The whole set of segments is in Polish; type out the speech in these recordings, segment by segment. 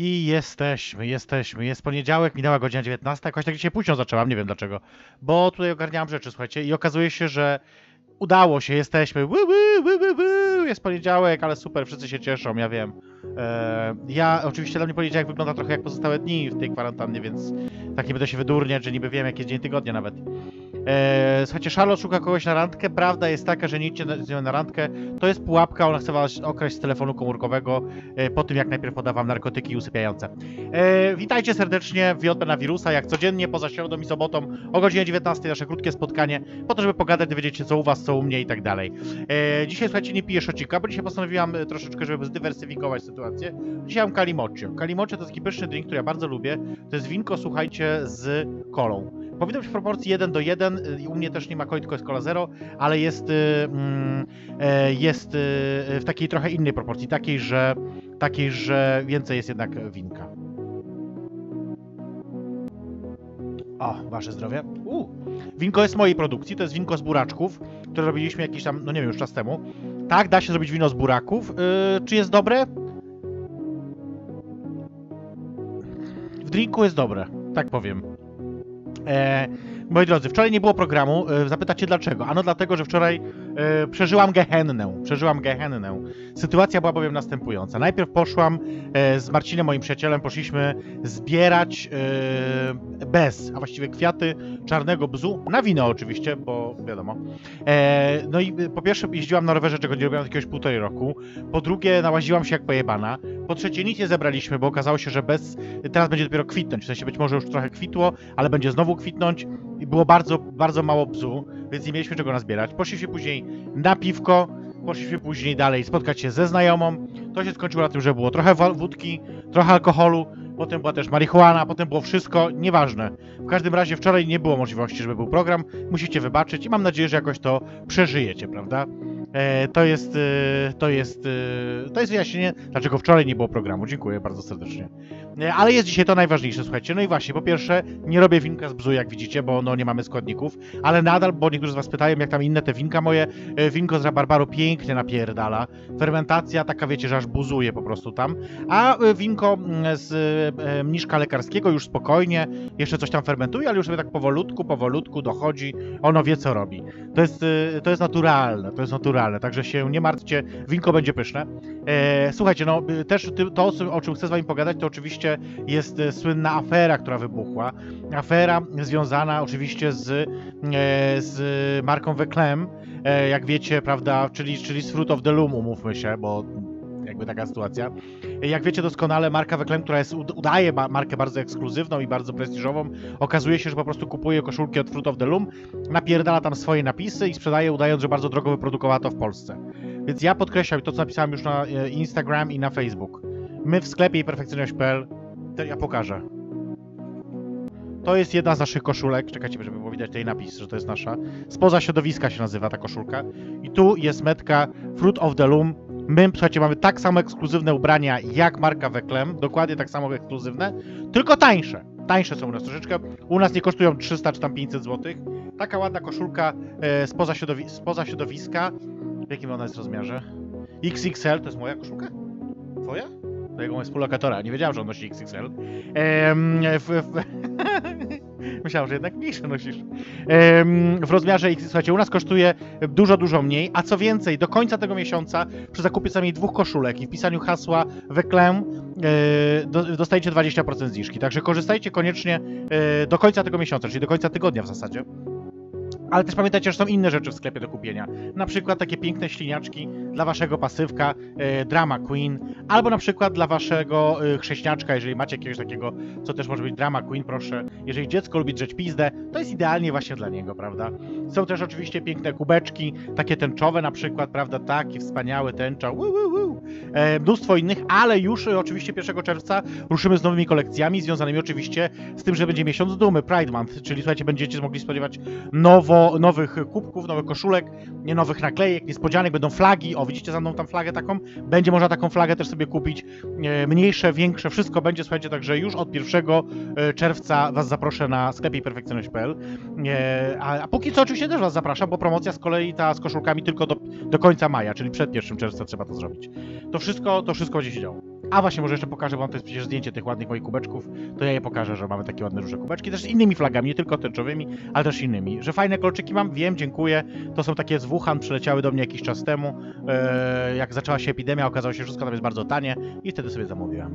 I jesteśmy. Jest poniedziałek, minęła godzina 19. Jakoś tak dzisiaj późno zaczęłam, nie wiem dlaczego. Bo tutaj ogarniałam rzeczy, słuchajcie, i okazuje się, że udało się, jesteśmy. Jest poniedziałek, ale super, wszyscy się cieszą, ja wiem. Ja oczywiście dla mnie poniedziałek wygląda trochę jak pozostałe dni w tej kwarantannie, więc tak nie będę się wydurniać, że niby wiem, jaki jest dzień tygodnia nawet. Słuchajcie, Charlotte szuka kogoś na randkę. Prawda jest taka, że nie idźcie z nią na randkę. To jest pułapka, ona chce was okraść z telefonu komórkowego po tym, jak najpierw poda wam narkotyki usypiające. Witajcie serdecznie w JP na Wirusa, jak codziennie, poza środą i sobotą o godzinie 19 nasze krótkie spotkanie, po to, żeby pogadać, dowiedzieć się co u was, co u mnie i tak dalej. Dzisiaj, słuchajcie, nie piję szocika, bo dzisiaj postanowiłam troszeczkę, żeby zdywersyfikować sytuację. Dzisiaj mam Calimocho. Calimocho to jest taki pyszny drink, który ja bardzo lubię. To jest winko, słuchajcie, z kolą. Powinno być w proporcji 1:1, u mnie też nie ma coli, tylko jest cola zero, ale jest w takiej trochę innej proporcji, takiej, że więcej jest jednak winka. O, wasze zdrowie. Winko jest mojej produkcji, to jest winko z buraczków, które robiliśmy jakiś tam, no nie wiem, już czas temu. Tak, da się zrobić wino z buraków. Czy jest dobre? W drinku jest dobre, tak powiem. Moi drodzy, wczoraj nie było programu. Zapytacie dlaczego? Ano dlatego, że wczoraj przeżyłam gehennę. Sytuacja była bowiem następująca. Najpierw poszłam z Marcinem, moim przyjacielem, poszliśmy zbierać bez, a właściwie kwiaty czarnego bzu, na wino oczywiście, bo wiadomo. No i po pierwsze jeździłam na rowerze, czego nie robiłam od jakiegoś 1,5 roku. Po drugie nałaziłam się jak pojebana. Po trzecie nic nie zebraliśmy, bo okazało się, że teraz będzie dopiero kwitnąć. W sensie być może już trochę kwitło, ale będzie znowu kwitnąć. I było bardzo, bardzo mało bzu, więc nie mieliśmy czego nazbierać. Poszliśmy później na piwko, poszliśmy później dalej spotkać się ze znajomą. To się skończyło na tym, że było trochę wódki, trochę alkoholu, potem była też marihuana, potem było wszystko, nieważne. W każdym razie wczoraj nie było możliwości, żeby był program, musicie wybaczyć i mam nadzieję, że jakoś to przeżyjecie, prawda? To jest wyjaśnienie, dlaczego wczoraj nie było programu. Dziękuję bardzo serdecznie. Ale jest dzisiaj to najważniejsze, słuchajcie. No i właśnie, po pierwsze, nie robię winka z bzu, jak widzicie, bo no nie mamy składników, ale nadal, bo niektórzy z was pytają, jak tam inne te winka moje, winko z rabarbaru pięknie napierdala. Fermentacja taka, wiecie, że aż buzuje po prostu tam. A winko z mniszka lekarskiego już spokojnie, jeszcze coś tam fermentuje, ale już sobie tak powolutku dochodzi, ono wie co robi. To jest naturalne, także się nie martwcie, winko będzie pyszne. Słuchajcie, no też to, o czym chcę z wami pogadać, to oczywiście jest słynna afera, która wybuchła. Afera związana oczywiście z marką Veclem, jak wiecie, prawda, czyli z Fruit of the Loom, umówmy się, bo jakby taka sytuacja. Jak wiecie doskonale, marka Veclem, która udaje markę bardzo ekskluzywną i bardzo prestiżową, okazuje się, że po prostu kupuje koszulki od Fruit of the Loom, napierdala tam swoje napisy i sprzedaje, udając, że bardzo drogo wyprodukowała to w Polsce. Więc ja podkreślam to, co napisałem już na Instagram i na Facebook. My w sklepie i perfekcjonalność.pl, ja pokażę. To jest jedna z naszych koszulek. Czekajcie, żeby było widać tutaj napis, że to jest nasza. Spoza środowiska się nazywa ta koszulka. I tu jest metka Fruit of the Loom. My, słuchajcie, mamy tak samo ekskluzywne ubrania jak marka Veclem, dokładnie tak samo ekskluzywne, tylko tańsze. Tańsze są u nas troszeczkę. U nas nie kosztują 300 czy tam 500 zł. Taka ładna koszulka spoza środowiska. W jakim ona jest rozmiarze? XXL, to jest moja koszulka? Twoja? To jego współlokatora. Nie wiedziałem, że on nosi XXL. Myślałem, że jednak mniejsze nosisz. W rozmiarze X, słuchajcie, u nas kosztuje dużo mniej, a co więcej, do końca tego miesiąca przy zakupie sami 2 koszulek i wpisaniu hasła Veclem dostajecie 20% zniżki. Także korzystajcie koniecznie do końca tego miesiąca, czyli do końca tygodnia w zasadzie. Ale też pamiętajcie, że są inne rzeczy w sklepie do kupienia. Na przykład takie piękne śliniaczki dla waszego pasywka, Drama Queen, albo na przykład dla waszego chrześniaczka, jeżeli macie jakiegoś takiego, co też może być Drama Queen, proszę. Jeżeli dziecko lubi drzeć pizdę, to jest idealnie właśnie dla niego, prawda? Są też oczywiście piękne kubeczki, takie tęczowe na przykład, prawda? Taki wspaniały tęcza, mnóstwo innych, ale już oczywiście 1 czerwca ruszymy z nowymi kolekcjami, związanymi oczywiście z tym, że będzie miesiąc dumy, Pride Month, czyli słuchajcie, będziecie mogli spodziewać nowych kubków, nowych koszulek, nie nowych naklejek, niespodzianek, będą flagi, o widzicie za mną tam flagę taką, będzie można taką flagę też sobie kupić, mniejsze, większe, wszystko będzie, słuchajcie, także już od 1 czerwca was zaproszę na sklepie perfekcjonalność.pl, a póki co oczywiście też was zapraszam, bo promocja z kolei ta z koszulkami tylko do końca maja, czyli przed 1 czerwca trzeba to zrobić. To wszystko będzie się działo. A właśnie, może jeszcze pokażę wam, to jest przecież zdjęcie tych ładnych moich kubeczków, to ja je pokażę, że mamy takie ładne różne kubeczki, też z innymi flagami, nie tylko tęczowymi, ale też innymi. Że fajne kolczyki mam, wiem, dziękuję. To są takie z Wuhan, przyleciały do mnie jakiś czas temu. Jak zaczęła się epidemia, okazało się, że wszystko tam jest bardzo tanie i wtedy sobie zamówiłem.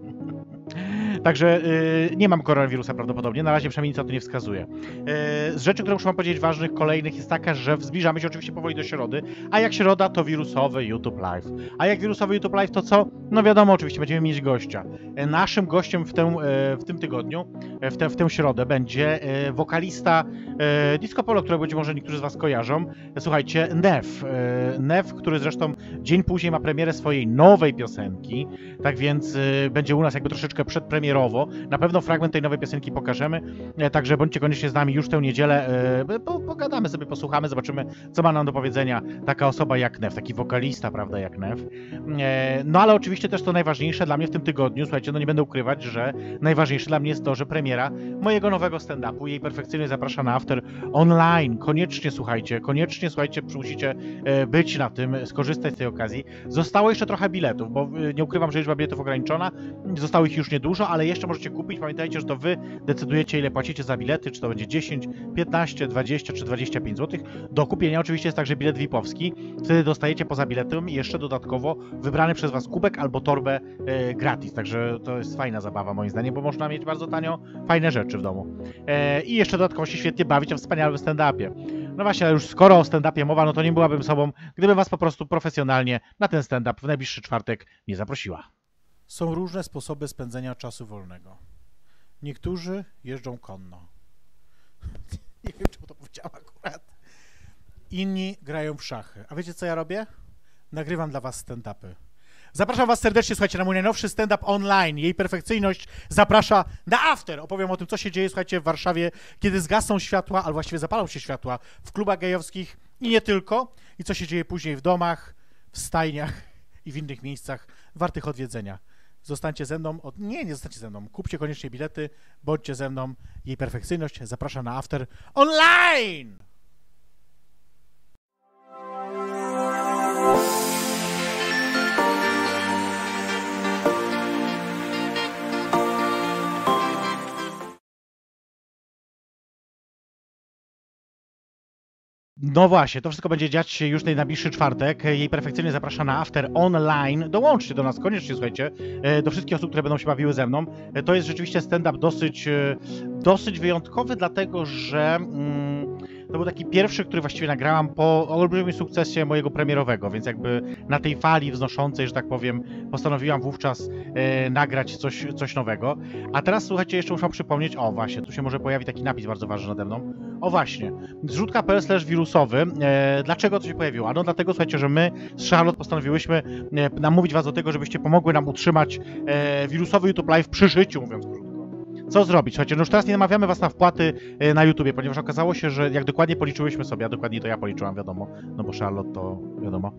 Także nie mam koronawirusa prawdopodobnie, na razie przynajmniej nic na to nie wskazuje. Z rzeczy, które muszę wam powiedzieć ważnych, kolejnych jest taka, że zbliżamy się oczywiście powoli do środy, a jak środa to wirusowy YouTube Live. A jak wirusowy YouTube Live to co? No wiadomo, oczywiście będziemy mieć gościa. Naszym gościem w tym tygodniu, w tę środę będzie wokalista Disco Polo, którego być może niektórzy z was kojarzą. Słuchajcie, Nev. Nev, który zresztą dzień później ma premierę swojej nowej piosenki, tak więc będzie u nas jakby troszeczkę przedpremierowo. Na pewno fragment tej nowej piosenki pokażemy, także bądźcie koniecznie z nami już tę niedzielę, pogadamy sobie, posłuchamy, zobaczymy, co ma nam do powiedzenia taka osoba jak Nev, taki wokalista, prawda, jak Nev. No ale oczywiście też to najważniejsze dla mnie w tym tygodniu, słuchajcie, no nie będę ukrywać, że najważniejsze dla mnie jest to, że premiera mojego nowego stand-upu, jej perfekcyjnie zaprasza na After online. Koniecznie słuchajcie, musicie być na tym, skorzystać z tej okazji. Zostało jeszcze trochę biletów, bo nie ukrywam, że liczba biletów ograniczona, zostało ich już niedużo, ale jeszcze możecie kupić. Pamiętajcie, że to wy decydujecie, ile płacicie za bilety, czy to będzie 10, 15, 20 czy 25 zł. Do kupienia oczywiście jest także bilet VIP-owski. Wtedy dostajecie poza biletem jeszcze dodatkowo wybrany przez was kubek albo torbę gratis. Także to jest fajna zabawa moim zdaniem, bo można mieć bardzo tanio fajne rzeczy w domu. I jeszcze dodatkowo się świetnie bawić o wspaniałym stand-upie. No właśnie, ale już skoro o stand-upie mowa, no to nie byłabym sobą, gdybym was po prostu profesjonalnie na ten stand-up w najbliższy czwartek nie zaprosiła. Są różne sposoby spędzenia czasu wolnego. Niektórzy jeżdżą konno. Nie wiem, czemu to powiedziałam akurat. Inni grają w szachy. A wiecie, co ja robię? Nagrywam dla was stand-upy. Zapraszam was serdecznie, słuchajcie, na mój najnowszy stand-up online. Jej perfekcyjność zaprasza na After. Opowiem o tym, co się dzieje, słuchajcie, w Warszawie, kiedy zgasną światła, albo właściwie zapalą się światła w klubach gejowskich i nie tylko. I co się dzieje później w domach, w stajniach i w innych miejscach wartych odwiedzenia. Zostańcie ze mną, nie zostańcie ze mną, kupcie koniecznie bilety, bądźcie ze mną. Jej perfekcyjność zaprasza na After online! No właśnie, to wszystko będzie dziać się już na najbliższy czwartek. Jej perfekcyjnie zaprasza na After online. Dołączcie do nas koniecznie, słuchajcie, do wszystkich osób, które będą się bawiły ze mną. To jest rzeczywiście stand-up dosyć wyjątkowy, dlatego że to był taki pierwszy, który właściwie nagrałam po olbrzymim sukcesie mojego premierowego, więc jakby na tej fali wznoszącej, że tak powiem, postanowiłam wówczas nagrać coś nowego. A teraz, słuchajcie, jeszcze muszę przypomnieć, o właśnie, tu się może pojawi taki napis bardzo ważny nade mną. O właśnie, zrzutka.pl/wirusowy. Dlaczego to się pojawiło? No dlatego, słuchajcie, że my z Charlotte postanowiłyśmy namówić was do tego, żebyście pomogły nam utrzymać wirusowy YouTube Live przy życiu, mówiąc krótko. Co zrobić? Słuchajcie, no już teraz nie namawiamy was na wpłaty na YouTubie, ponieważ okazało się, że jak dokładnie policzyłyśmy sobie, a dokładnie to ja policzyłam, wiadomo, no bo Charlotte to wiadomo,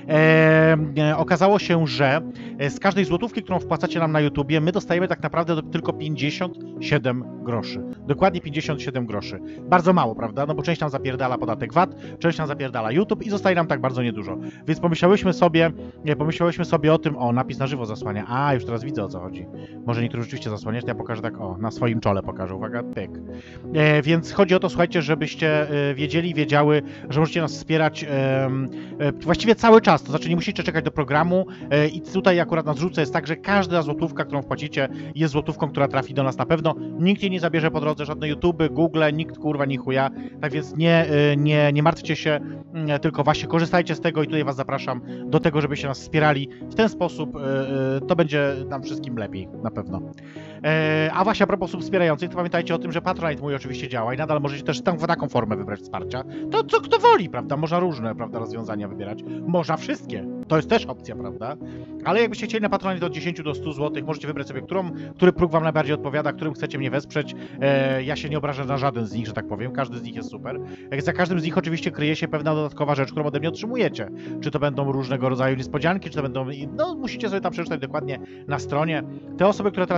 okazało się, że z każdej złotówki, którą wpłacacie nam na YouTubie, my dostajemy tak naprawdę tylko 57 groszy. Dokładnie 57 groszy. Bardzo mało, prawda? No bo część nam zapierdala podatek VAT, część nam zapierdala YouTube i zostaje nam tak bardzo niedużo. Więc pomyślałyśmy sobie o tym, o, napis na żywo zasłania. A, już teraz widzę, o co chodzi. Może niektórzy rzeczywiście zasłaniać, to ja pokażę tak, o, na swoim czole pokażę, uwaga, pyk. Więc chodzi o to, słuchajcie, żebyście wiedziały, że możecie nas wspierać właściwie cały czas, to znaczy nie musicie czekać do programu i tutaj akurat na zrzutce jest tak, że każda złotówka, którą wpłacicie, jest złotówką, która trafi do nas na pewno. Nikt jej nie zabierze po drodze, żadne YouTube, Google, nikt kurwa ni chuja, tak więc nie martwcie się, tylko właśnie korzystajcie z tego i tutaj was zapraszam do tego, żebyście nas wspierali. W ten sposób to będzie nam wszystkim lepiej, na pewno. A właśnie a propos osób wspierających, to pamiętajcie o tym, że Patronite mój oczywiście działa i nadal możecie też taką formę wybrać wsparcia. To co kto woli, prawda? Można różne, prawda, rozwiązania wybierać. Można wszystkie. To jest też opcja, prawda? Ale jakbyście chcieli na Patronite od 10 do 100 zł, możecie wybrać sobie, który próg wam najbardziej odpowiada, którym chcecie mnie wesprzeć. Ja się nie obrażę na żaden z nich, że tak powiem. Każdy z nich jest super. Za każdym z nich oczywiście kryje się pewna dodatkowa rzecz, którą ode mnie otrzymujecie. Czy to będą różnego rodzaju niespodzianki, czy to będą... No, musicie sobie tam przeczytać dokładnie na stronie. Te osoby, które teraz widzicie,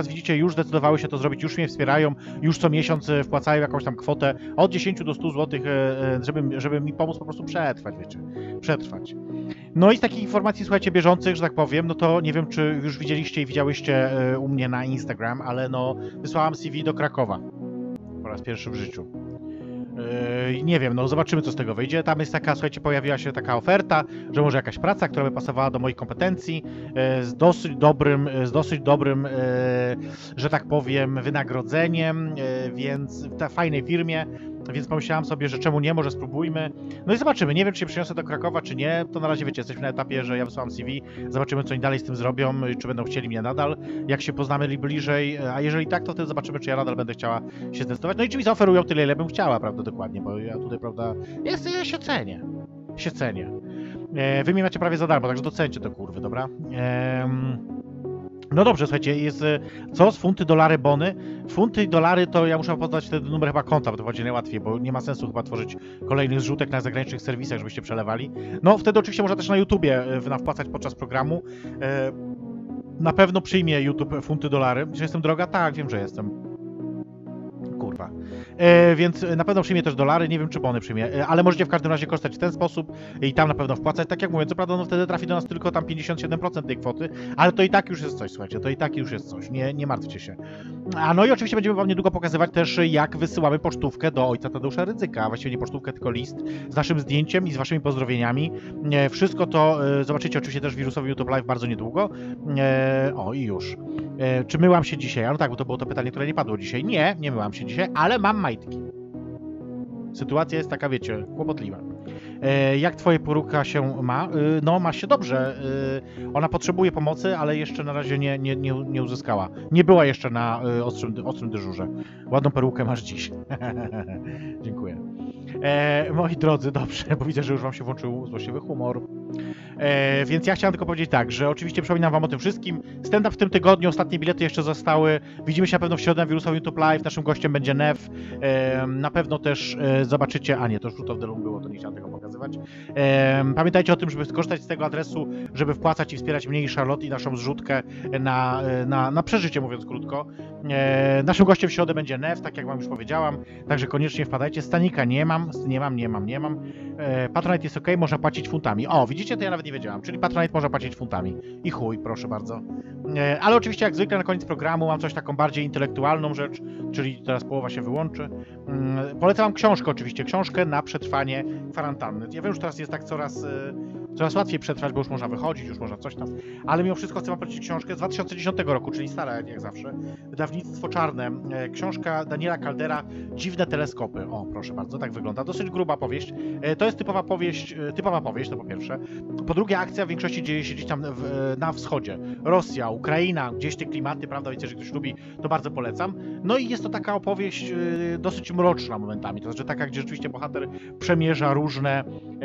już zdecydowały się to zrobić, już mnie wspierają, już co miesiąc wpłacają jakąś tam kwotę od 10 do 100 zł, żeby mi pomóc po prostu przetrwać, wiecie, przetrwać. No i z takich informacji, słuchajcie, bieżących, że tak powiem, no to nie wiem, czy już widzieliście i widziałyście u mnie na Instagram, ale no wysłałam CV do Krakowa po raz pierwszy w życiu. Nie wiem, no zobaczymy, co z tego wyjdzie. Tam jest taka, słuchajcie, pojawiła się taka oferta, że może jakaś praca, która by pasowała do moich kompetencji, z dosyć dobrym, że tak powiem, wynagrodzeniem, więc w tej fajnej firmie, więc pomyślałam sobie, że czemu nie, może spróbujmy. No i zobaczymy, nie wiem, czy się przyniosę do Krakowa, czy nie, to na razie, wiecie, jesteśmy na etapie, że ja wysłałam CV, zobaczymy, co oni dalej z tym zrobią, czy będą chcieli mnie nadal, jak się poznamy bliżej, a jeżeli tak, to wtedy zobaczymy, czy ja nadal będę chciała się zdecydować. No i czy mi zaoferują tyle, ile bym chciała, prawda, dokładnie, bo ja tutaj, prawda, ja się cenię. Się cenię. Wy mnie macie prawie za darmo, także docencie to, kurwy, dobra? No dobrze, słuchajcie, jest co z funty, dolary, bony? Funty i dolary to ja muszę podać wtedy numer chyba konta, bo to będzie najłatwiej, bo nie ma sensu chyba tworzyć kolejnych zrzutek na zagranicznych serwisach, żebyście przelewali. No wtedy oczywiście można też na YouTubie wpłacać podczas programu. Na pewno przyjmie YouTube funty, dolary. Czy jestem droga? Tak, wiem, że jestem. Kurwa. Więc na pewno przyjmie też dolary, nie wiem, czy bony przyjmie, ale możecie w każdym razie korzystać w ten sposób i tam na pewno wpłacać. Tak jak mówię, co prawda no wtedy trafi do nas tylko tam 57% tej kwoty, ale to i tak już jest coś, słuchajcie, to i tak już jest coś, nie martwcie się. A no i oczywiście będziemy wam niedługo pokazywać też, jak wysyłamy pocztówkę do ojca Tadeusza Rydzyka, właściwie nie pocztówkę, tylko list z naszym zdjęciem i z waszymi pozdrowieniami. Wszystko to zobaczycie oczywiście też w wirusowym YouTube Live bardzo niedługo. O i już. Czy myłam się dzisiaj? A no tak, bo to było to pytanie, które nie padło dzisiaj. Nie myłam się dzisiaj, ale mam majtki. Sytuacja jest taka, wiecie, kłopotliwa. Jak twoja porucha się ma? No, ma się dobrze. Ona potrzebuje pomocy, ale jeszcze na razie nie uzyskała. Nie była jeszcze na ostrym dyżurze. Ładną perukę masz dziś. Dziękuję. Moi drodzy, dobrze, bo widzę, że już wam się włączył złośliwy humor. Więc ja chciałem tylko powiedzieć tak, że oczywiście przypominam wam o tym wszystkim. Stand-up w tym tygodniu, ostatnie bilety jeszcze zostały. Widzimy się na pewno w środę na wirusowym YouTube Live. Naszym gościem będzie Nef. Na pewno też zobaczycie, a nie, to już Fruit of the Loom było, to nie chciałem tego pokazywać. Pamiętajcie o tym, żeby skorzystać z tego adresu, żeby wpłacać i wspierać mnie i Charlotte i naszą zrzutkę na przeżycie, mówiąc krótko. Naszym gościem w środę będzie Nef, tak jak wam już powiedziałam, także koniecznie wpadajcie. Stanika nie mam. Patronite jest ok, można płacić funtami. O, widzicie, to ja nawet nie wiedziałam, czyli Patronite można płacić funtami. I chuj, proszę bardzo. Ale oczywiście jak zwykle na koniec programu mam coś taką bardziej intelektualną rzecz, czyli teraz połowa się wyłączy. Polecam wam książkę oczywiście, książkę na przetrwanie kwarantanny. Ja wiem, że teraz jest tak coraz łatwiej przetrwać, bo już można wychodzić, już można coś tam, ale mimo wszystko chcę wam polecić książkę z 2010 roku, czyli stara jak zawsze, wydawnictwo czarne, książka Daniela Caldera, Dziwne teleskopy. O, proszę bardzo, tak wygląda, dosyć gruba powieść. To jest typowa powieść, to po pierwsze. Po drugie, akcja w większości dzieje się gdzieś tam na wschodzie. Rosja, Ukraina, gdzieś te klimaty, prawda, wiecie, że ktoś lubi, to bardzo polecam. No i jest to taka opowieść dosyć mroczna momentami, to znaczy taka, gdzie rzeczywiście bohater przemierza różne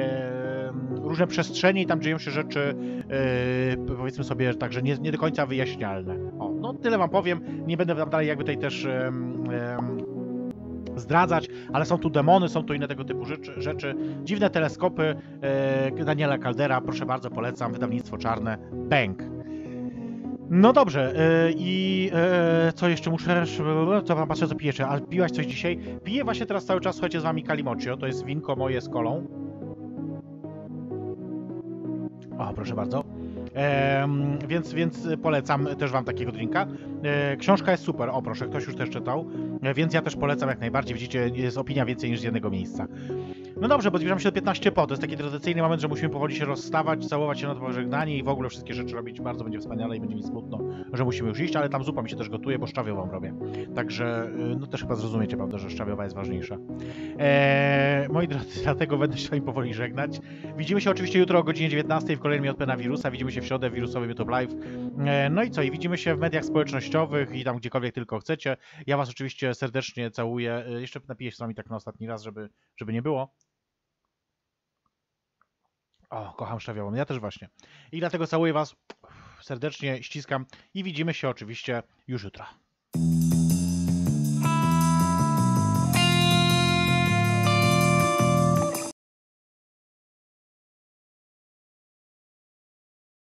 przestrzenie i tam dzieją się rzeczy, powiedzmy sobie tak, że nie do końca wyjaśnialne. O, no tyle wam powiem, nie będę wam dalej jakby tutaj też zdradzać, ale są tu demony, są tu inne tego typu rzeczy. Dziwne teleskopy Daniela Caldera, proszę bardzo, polecam, wydawnictwo czarne, bang. No dobrze, co jeszcze muszę, co wam patrzę, co pijecie, ale piłaś coś dzisiaj? Piję właśnie teraz cały czas, słuchajcie, z wami Calimocho, to jest winko moje z kolą. O, proszę bardzo. Więc polecam też wam takiego drinka. Książka jest super, o proszę, ktoś już też czytał, więc ja też polecam jak najbardziej. Widzicie, jest opinia więcej niż z jednego miejsca. No dobrze, bo zbliżamy się do 15 po. To jest taki tradycyjny moment, że musimy powoli się rozstawać, całować się na pożegnanie i w ogóle wszystkie rzeczy robić. Bardzo będzie wspaniale i będzie mi smutno, że musimy już iść, ale tam zupa mi się też gotuje, bo szczawiową robię. Także, no też chyba zrozumiecie, prawda, że szczawiowa jest ważniejsza. Moi drodzy, dlatego będę się z wami powoli żegnać. Widzimy się oczywiście jutro o godzinie 19 w kolejnym JP na Wirusa. Widzimy się w środę w wirusowym YouTube Live. No i co? I widzimy się w mediach społecznościowych i tam gdziekolwiek tylko chcecie. Ja was oczywiście serdecznie całuję. Jeszcze napiję się z wami tak na ostatni raz, żeby nie było. O, kocham szczawiową. Ja też właśnie. I dlatego całuję was serdecznie, ściskam i widzimy się oczywiście już jutro.